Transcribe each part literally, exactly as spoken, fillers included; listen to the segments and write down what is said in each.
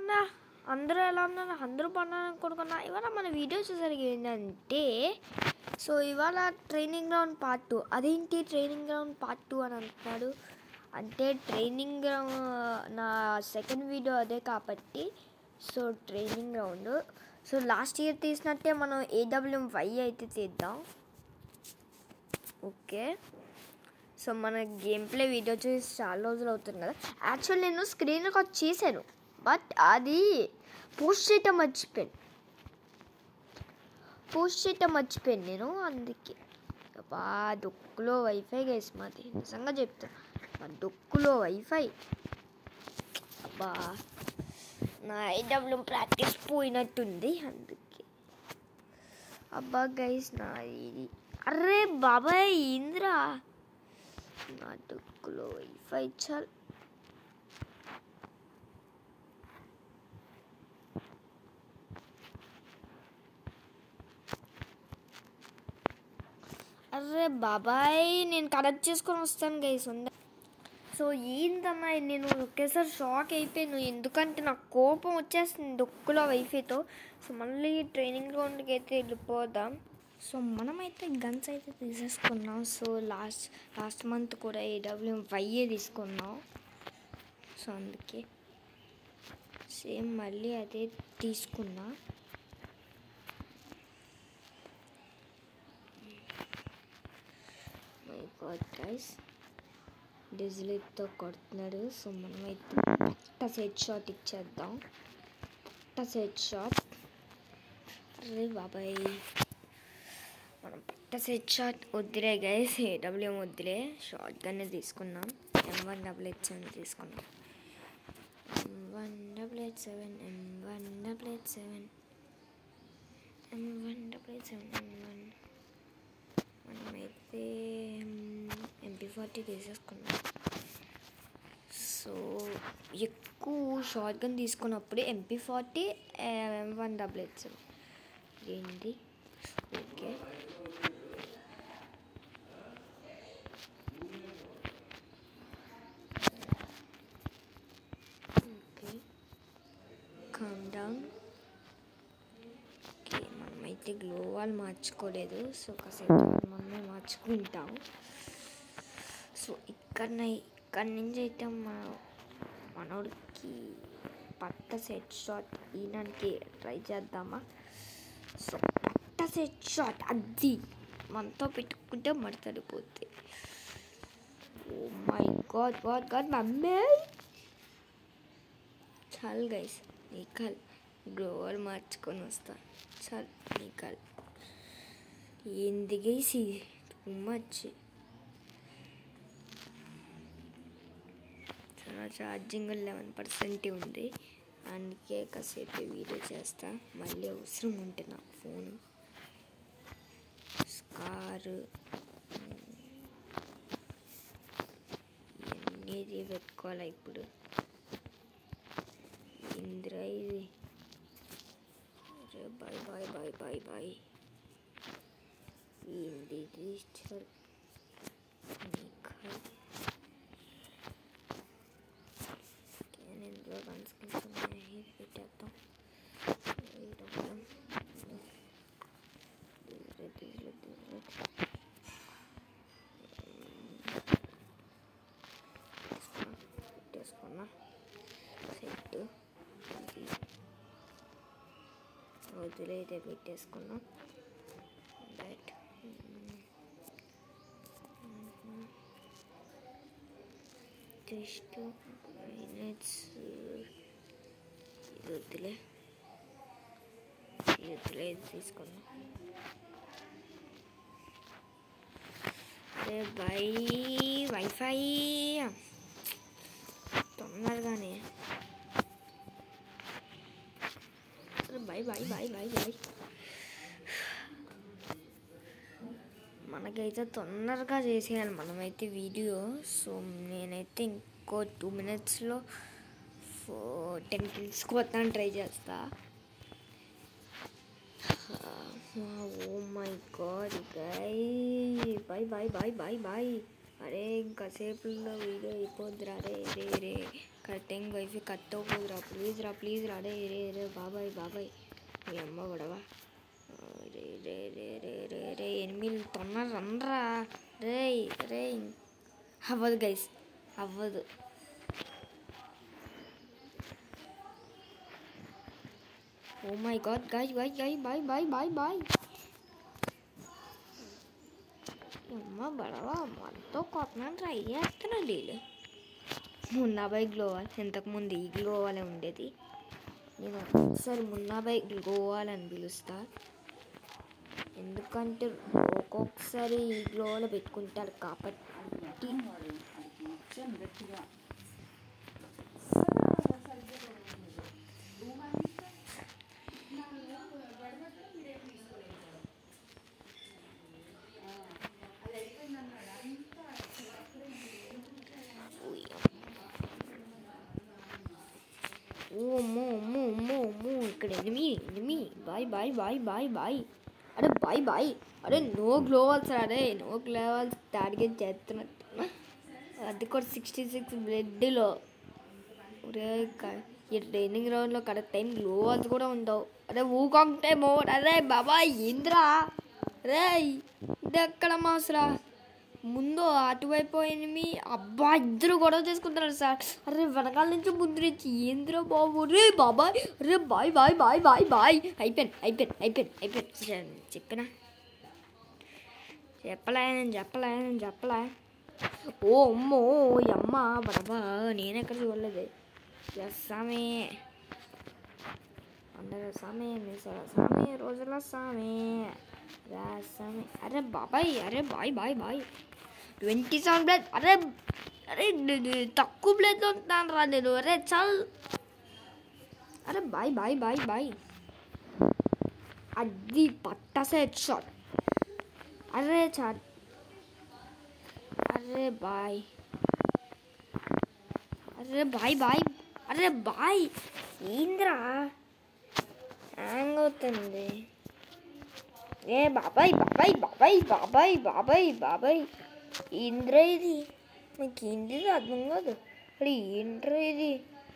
అన్నా అందరూ ఎలా ఉన్నారు? అందరూ బాగున్నారనుకుంటున్నా. ఇవాళ మన వీడియో చూసరికి ఏంటంటే, సో ఇవాళ ట్రైనింగ్ గ్రౌండ్ పార్ట్ టూ. అదేంటి ట్రైనింగ్ గ్రౌండ్ పార్ట్ టూ అని అంటున్నాడు అంటే, ట్రైనింగ్ గ్రౌండ్ నా సెకండ్ వీడియో అదే కాబట్టి so training ground. So last year తీసినట్టే మనం ఏడబ్ల్యూఎం వై అయితే తీద్దాం. ఓకే, సో మన గేమ్ ప్లే వీడియో చూసి చాలా రోజులు అవుతుంది కదా. యాక్చువల్ నేను స్క్రీన్ రికార్డ్ చేశాను, బట్ అది పోస్ట్ చేయటం మర్చిపోయాను పోస్ట్ చేయటం మర్చిపోయాను నేను అందుకే. బా డొక్కులో వైఫై గైస్ మాది, నిజంగా చెప్తాను, మా డొక్కులో వైఫై. అబ్బా నా ఐడబ్ల్యూఎం ప్రాక్టీస్ పోయినట్టుంది అందుకే. అబ్బా గైస్ నా ఇది, అరే బాబాయ్ ఇంద్రా నా డొక్కులో వైఫై చాలు. అరే బాబాయ్ నేను కనెక్ట్ చేసుకొని వస్తాను గైస్ ఉందా. సో ఏందమ్మా నేను ఒకేసారి షాక్ అయిపోయాను, ఎందుకంటే నాకు కోపం వచ్చేస్తుంది డొక్కులో వైఫైతో. సో మళ్ళీ ట్రైనింగ్ గ్రౌండ్కి అయితే వెళ్ళిపోదాం. సో మనమైతే గన్స్ అయితే తీసేసుకున్నాం. సో లాస్ట్ లాస్ట్ మంత్ కూడా ఏడబ్ల్యూఎం వైఏ తీసుకున్నాం. సో అందుకే సేమ్ మళ్ళీ అదే తీసుకున్నా. మై గాడ్ గైస్, డిజిలిట్తో కొడుతున్నాడు. సో మనమైతే పట్ట సెట్ షాట్ ఇచ్చేద్దాం, పట్ట సెట్ షాట్. అరే బాబాయ్ మనం పట్ట సెట్ షాట్ వద్దులే గైస్, ఏడబ్ల్యూఎం వద్దులే, షార్ట్ గన్నే తీసుకున్నాం. M one double eight seven తీసుకున్నాం. M one double eight seven M one double eight seven M one double eight seven M one. మనమైతే ఎంపీ ఫార్టీ తీసేసుకున్నాం. సో ఎక్కువ షార్ట్ గన్ తీసుకున్నప్పుడు MP forty M one double eight seven ఏంటి. Okay okay calm down. Okay మనమైతే glow wall మార్చుకోలేదు, so కాసేపు మనమే మార్చుకుంటాం. So ఇక్కడ ఇక్కడి నుంచి అయితే మన మనోడికి పట్ట సెట్ షాట్ ఈయనకి ట్రై చేద్దామా. సో పట్ట సెట్ షాట్ అది మనతో పెట్టుకుంటే మడతడిపోతే. Oh my god god god mummy చాలు గైస్, నీకల్ గ్లోవర్ మార్చుకొని వస్తా చాలు. నీకల్ ఏంది గైస్ టూ మచ్. నా ఛార్జింగ్ లెవెన్ పర్సెంట్ ఉంది, అందుకే కాసేపు వీడియో చేస్తా. మళ్ళీ అవసరం ఉంటే నా ఫోను స్కార్ ఇవన్నీ పెట్టుకోవాలి ఇప్పుడు. ఇంద్రా ఇది బాయ్ బాయ్ బాయ్ బాయ్ బాయ్ ఏంది రిజిస్టర్ ఇందులో గన్స్ కొంచెం పెట్టేద్దాం. పెట్టేసుకున్నా సెట్ వదిలేదే పెట్టేసుకున్నాం. బట్ జస్ట్ మినిట్స్ ఇది వద్దులే ఇది వద్దులే ఇది తీసుకున్నాం. అరే బై వైఫై తొందరగానే. అరే bye bye bye bye bye మనకైతే తొందరగా చేసేయాలి మనమైతే వీడియో. సో నేనైతే ఇంకో టూ మినిట్స్లో ఫో టెన్ కిల్స్కి వస్తాను ట్రై చేస్తా. Oh my god guy bye bye bye bye bye. అరే ఇంకాసేపులో వీడియో అయిపోద్దిరా రే రే రే కరెక్ట్ టైం వైఫై కట్ అవ్వకూడదురా ప్లీజ్ రా ప్లీజ్ రా రే రే రే బాబాయ్ బాబాయ్ మీ అమ్మ గొడవ రే రే రే రే రే రే ఎనిమిది తొందర రండ్రా రే రే అవ్వదు గైస్ అవ్వదు ఓ మై గాడ్ గాయ్ గాయ్ గాయ్ బాయ్ బాయ్ బాయ్ బాయ్ అమ్మ గొడవ మనతో కొట్టడానికి ట్రై చేస్తున్నాడు వీళ్ళు మున్నాబాయ్ గ్లోవాల్ ఇంతకుముందు ఈ గ్లోవాలే ఉండేది నేను ఒకసారి మున్నాబాయ్ గ్లోవాలని పిలుస్తా ఎందుకంటే ఒక్కొక్కసారి ఈ గ్లోవాలో పెట్టుకుంటారు కాబట్టి అమ్మో అమ్మో అమ్మో అమ్మో ఇక్కడ ఎనిమి ఎనిమి బాయ్ బాయ్ బాయ్ బాయ్ బాయ్ అరే బాయ్ బాయ్ అరే నో గ్లోవాల్స్ అరే నో గ్లోవాల్స్ టార్గెట్ చేస్తున్నట్టు అది కూడా సిక్స్టీ సిక్స్ బ్లడ్లో ఒరే ఈ ట్రైనింగ్ గ్రౌండ్లో కరెక్ట్ టైం గ్లోవాల్స్ కూడా ఉండవు అరే ఊకాంగ్ టైం ఓవర్ అరే బాబాయ్ ఏంద్రా రే ఇది ఎక్కడ మాసరా ముందు అటువైపు ఎనిమి అబ్బా ఇద్దరు గొడవ చేసుకుంటున్నారు సార్ అరే వెనకాల నుంచి ముందు నుంచి ఏంద్రా బాబు రే బాబాయ్ రే బాయ్ బాయ్ బాయ్ బాయ్ బాయ్ అయిపోయాను అయిపోయాను అయిపోయాను అయిపోయాను చెప్పినా చెప్పలే నేను చెప్పలే నేను చెప్పలే ఓ అమ్మో అమ్మ బాబా నేను ఎక్కడ చూడలేదు సామే అందరూ సామే సామే రోజుల సామే రాసామే అరే బాబాయ్ అరే బాయ్ బాయ్ బాయ్ ట్వంటీ సెవెన్ బ్లడ్ అరే అరే తక్కువ బ్లడ్ ఉంటాను రా నేను అరే చల్ అరే బాయ్ బాయ్ బాయ్ బాయ్ అది పట్టాసే హెడ్ షాట్ అరే చాట్ అరే బాయ్ అరే బాయ్ బాయ్ అరే బాయ్ ఏంద్రా హ్యాంగ్ అవుతుంది ఏ బాబాయ్ బాబాయ్ బాబాయ్ బాబాయ్ బాబాయ్ బాబాయ్ ఏంద్రా ఇది మీకు ఏంటి అర్థం కాదు అది ఏంట్రా ఇది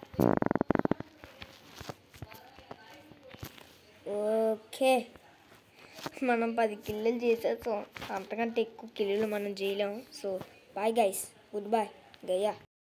ఓకే మనం పది కిల్లులు చేసేస్తాం అంతకంటే ఎక్కువ కిల్లులు మనం చేయలేము so bye guys good bye గయ్యా